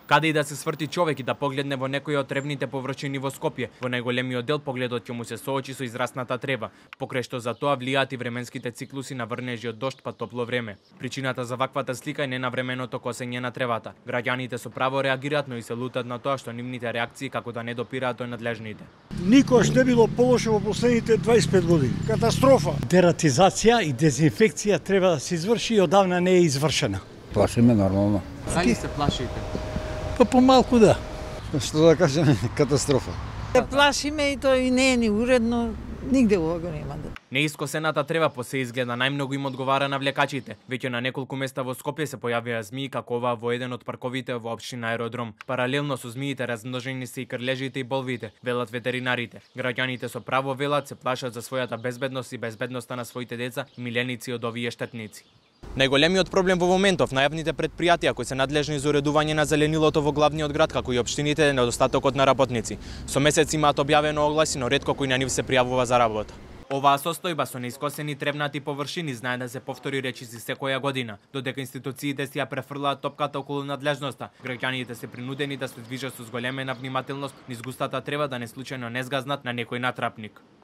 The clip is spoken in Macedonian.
Каде и да се сврти човек и да погледне во некоја од тревните површини во Скопје, во најголемиот дел погледот ќе му се соочи со израсната трева, покрај што за тоа влијаат и временските циклуси на врнежи од дожд па топло време. Причината за ваквата слика е ненавременото косење на тревата. Граѓаните со право реагираат, но и се лутат на тоа што нивните реакции како да не допираат до надлежните. Никош не било полошо во последните 25 години. Катастрофа. Дератизација и дезинфекција треба да се изврши и одавна не е извршена. Плашиме нормално. Дали се плашите? Па помалку да. Што да кажеме, катастрофа. Се плашиме и тоа и не е ни уредно, нигде го нема. Неискосената трева по се изгледа најмногу им одговара на влекачите. Веќе на неколку места во Скопје се појавија змии како оваа во еден од парковите во општина Аеродром. Паралелно со змиите размножени се и крлежите и болвите, велат ветеринарите. Граѓаните со право велат се плашат за својата безбедност и безбедноста на своите деца и миленици од овие штетници. Најголемиот проблем во моментов на јавните предпријатија кои се надлежни за уредување на зеленилото во главниот град како и општините е недостатокот на работници. Со месец имаат објавено огласи, но ретко кој на нив се пријавува за работа. Оваа состојба со неискосени тревнати површини знае да се повтори речиси секоја година, додека институциите си ја префрлаат топката околу надлежноста. Граѓаните се принудени да се движат со зголемена внимателност низ густата трева да не случајно не згазнат на некој натрапник.